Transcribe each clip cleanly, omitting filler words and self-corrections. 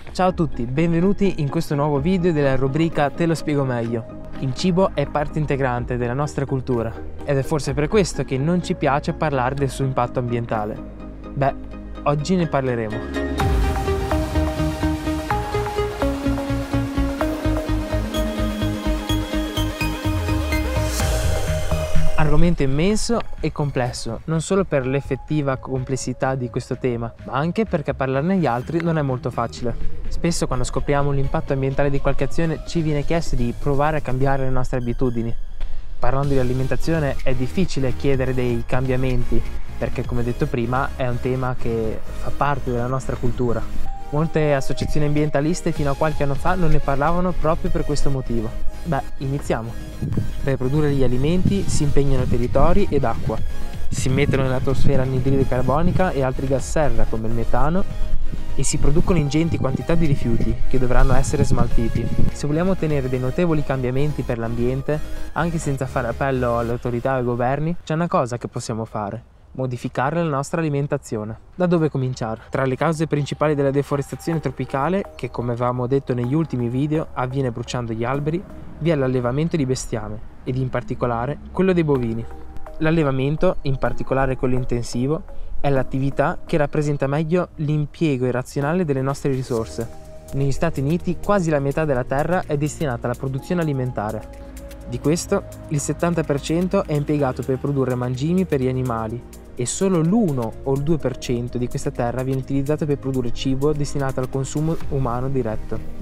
Ciao a tutti, benvenuti in questo nuovo video della rubrica Te lo spiego meglio. Il cibo è parte integrante della nostra cultura ed è forse per questo che non ci piace parlare del suo impatto ambientale. Beh, oggi ne parleremo. Argomento immenso e complesso, non solo per l'effettiva complessità di questo tema, ma anche perché parlarne agli altri non è molto facile. Spesso quando scopriamo l'impatto ambientale di qualche azione ci viene chiesto di provare a cambiare le nostre abitudini. Parlando di alimentazione è difficile chiedere dei cambiamenti, perché come detto prima è un tema che fa parte della nostra cultura. Molte associazioni ambientaliste fino a qualche anno fa non ne parlavano proprio per questo motivo. Beh, iniziamo. Per produrre gli alimenti si impegnano territori ed acqua, si immettono nell'atmosfera anidride carbonica e altri gas serra come il metano e si producono ingenti quantità di rifiuti che dovranno essere smaltiti. Se vogliamo ottenere dei notevoli cambiamenti per l'ambiente, anche senza fare appello alle autorità e ai governi, c'è una cosa che possiamo fare: modificare la nostra alimentazione. Da dove cominciare? Tra le cause principali della deforestazione tropicale, che come avevamo detto negli ultimi video avviene bruciando gli alberi, vi è l'allevamento di bestiame ed in particolare quello dei bovini. L'allevamento, in particolare quello intensivo, è l'attività che rappresenta meglio l'impiego irrazionale delle nostre risorse. Negli Stati Uniti quasi la metà della terra è destinata alla produzione alimentare. Di questo il 70% è impiegato per produrre mangimi per gli animali e solo l'1 o il 2% di questa terra viene utilizzato per produrre cibo destinato al consumo umano diretto.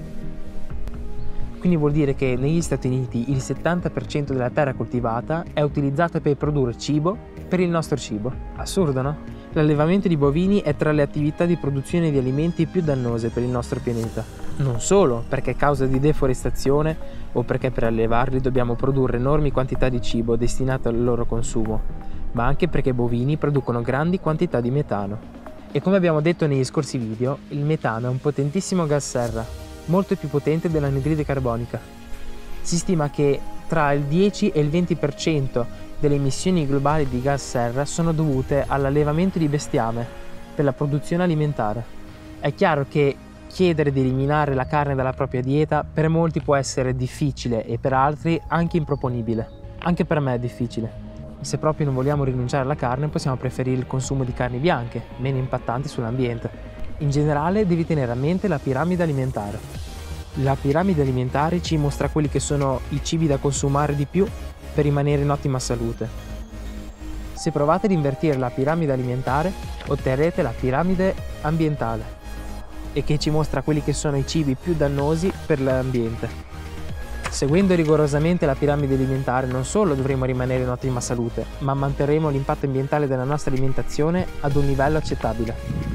Quindi vuol dire che negli Stati Uniti il 70% della terra coltivata è utilizzata per produrre cibo per il nostro cibo. Assurdo, no? L'allevamento di bovini è tra le attività di produzione di alimenti più dannose per il nostro pianeta. Non solo perché è causa di deforestazione o perché per allevarli dobbiamo produrre enormi quantità di cibo destinato al loro consumo, ma anche perché i bovini producono grandi quantità di metano. E come abbiamo detto negli scorsi video, il metano è un potentissimo gas serra, molto più potente dell'anidride carbonica. Si stima che tra il 10 e il 20% delle emissioni globali di gas serra sono dovute all'allevamento di bestiame per la produzione alimentare. È chiaro che chiedere di eliminare la carne dalla propria dieta per molti può essere difficile e per altri anche improponibile. Anche per me è difficile. Se proprio non vogliamo rinunciare alla carne, possiamo preferire il consumo di carni bianche, meno impattanti sull'ambiente. In generale devi tenere a mente la piramide alimentare. La piramide alimentare ci mostra quelli che sono i cibi da consumare di più per rimanere in ottima salute. Se provate ad invertire la piramide alimentare, otterrete la piramide ambientale, e che ci mostra quelli che sono i cibi più dannosi per l'ambiente. Seguendo rigorosamente la piramide alimentare non solo dovremo rimanere in ottima salute, ma manterremo l'impatto ambientale della nostra alimentazione ad un livello accettabile.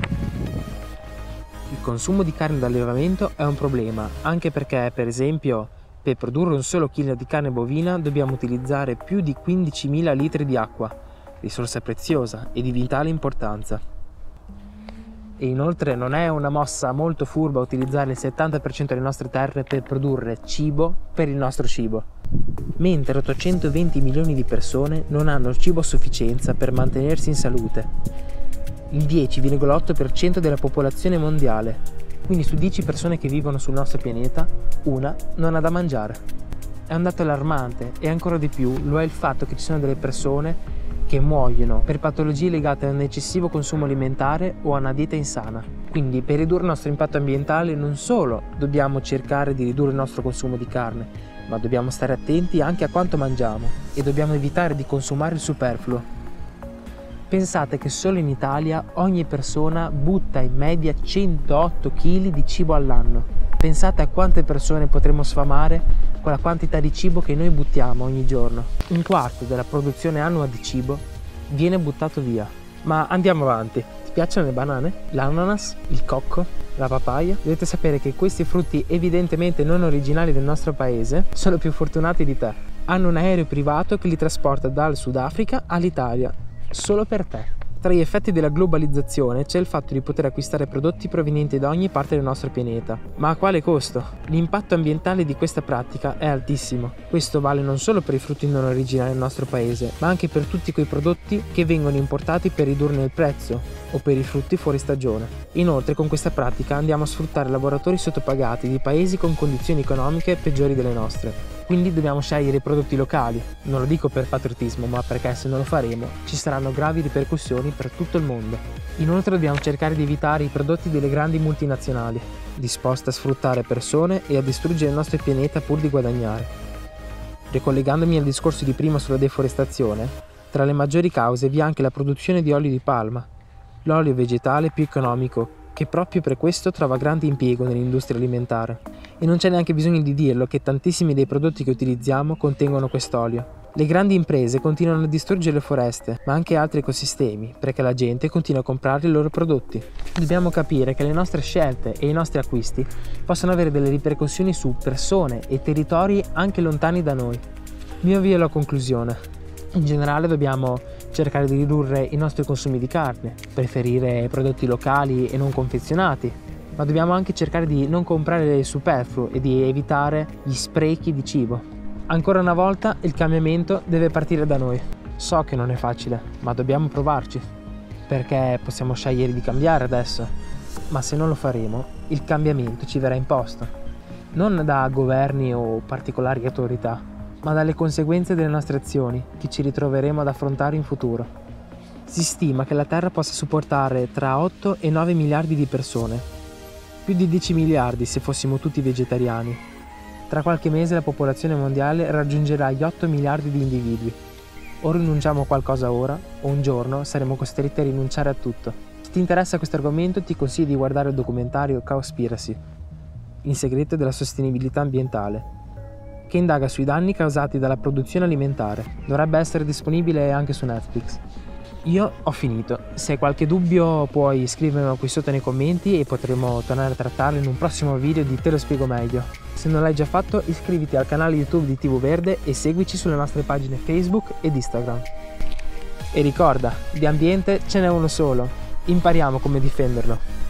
Il consumo di carne d'allevamento è un problema, anche perché, per esempio, per produrre un solo chilo di carne bovina dobbiamo utilizzare più di 15.000 litri di acqua, risorsa preziosa e di vitale importanza. E inoltre non è una mossa molto furba utilizzare il 70% delle nostre terre per produrre cibo per il nostro cibo, mentre 820 milioni di persone non hanno il cibo a sufficienza per mantenersi in salute. Il 10,8% della popolazione mondiale, quindi su 10 persone che vivono sul nostro pianeta, una non ha da mangiare. È un dato allarmante e ancora di più lo è il fatto che ci sono delle persone che muoiono per patologie legate a un eccessivo consumo alimentare o a una dieta insana. Quindi per ridurre il nostro impatto ambientale non solo dobbiamo cercare di ridurre il nostro consumo di carne, ma dobbiamo stare attenti anche a quanto mangiamo e dobbiamo evitare di consumare il superfluo. Pensate che solo in Italia ogni persona butta in media 108 kg di cibo all'anno. Pensate a quante persone potremmo sfamare con la quantità di cibo che noi buttiamo ogni giorno. Un quarto della produzione annua di cibo viene buttato via. Ma andiamo avanti. Ti piacciono le banane? L'ananas? Il cocco? La papaya? Dovete sapere che questi frutti evidentemente non originali del nostro paese sono più fortunati di te. Hanno un aereo privato che li trasporta dal Sudafrica all'Italia. Solo per te. Tra gli effetti della globalizzazione c'è il fatto di poter acquistare prodotti provenienti da ogni parte del nostro pianeta. Ma a quale costo? L'impatto ambientale di questa pratica è altissimo. Questo vale non solo per i frutti non originari del nostro paese, ma anche per tutti quei prodotti che vengono importati per ridurne il prezzo o per i frutti fuori stagione. Inoltre, con questa pratica andiamo a sfruttare lavoratori sottopagati di paesi con condizioni economiche peggiori delle nostre. Quindi dobbiamo scegliere i prodotti locali. Non lo dico per patriottismo, ma perché se non lo faremo ci saranno gravi ripercussioni per tutto il mondo. Inoltre dobbiamo cercare di evitare i prodotti delle grandi multinazionali, disposte a sfruttare persone e a distruggere il nostro pianeta pur di guadagnare. Ricollegandomi al discorso di prima sulla deforestazione, tra le maggiori cause vi è anche la produzione di olio di palma, l'olio vegetale più economico, che proprio per questo trova grande impiego nell'industria alimentare. E non c'è neanche bisogno di dirlo che tantissimi dei prodotti che utilizziamo contengono quest'olio. Le grandi imprese continuano a distruggere le foreste, ma anche altri ecosistemi, perché la gente continua a comprare i loro prodotti. Dobbiamo capire che le nostre scelte e i nostri acquisti possono avere delle ripercussioni su persone e territori anche lontani da noi. Mi avvio alla conclusione. In generale dobbiamo cercare di ridurre i nostri consumi di carne, preferire prodotti locali e non confezionati, ma dobbiamo anche cercare di non comprare superfluo e di evitare gli sprechi di cibo. Ancora una volta il cambiamento deve partire da noi. So che non è facile, ma dobbiamo provarci, perché possiamo scegliere di cambiare adesso, ma se non lo faremo, il cambiamento ci verrà imposto, non da governi o particolari autorità, ma dalle conseguenze delle nostre azioni che ci ritroveremo ad affrontare in futuro. Si stima che la Terra possa supportare tra 8 e 9 miliardi di persone, più di 10 miliardi se fossimo tutti vegetariani. Tra qualche mese la popolazione mondiale raggiungerà gli 8 miliardi di individui. O rinunciamo a qualcosa ora, o un giorno saremo costretti a rinunciare a tutto. Se ti interessa questo argomento ti consiglio di guardare il documentario Cowspiracy, il segreto della sostenibilità ambientale, che indaga sui danni causati dalla produzione alimentare. Dovrebbe essere disponibile anche su Netflix. Io ho finito. Se hai qualche dubbio puoi scrivermelo qui sotto nei commenti e potremo tornare a trattarlo in un prossimo video di Te lo spiego meglio. Se non l'hai già fatto, iscriviti al canale YouTube di TV Verde e seguici sulle nostre pagine Facebook ed Instagram. E ricorda, di ambiente ce n'è uno solo. Impariamo come difenderlo.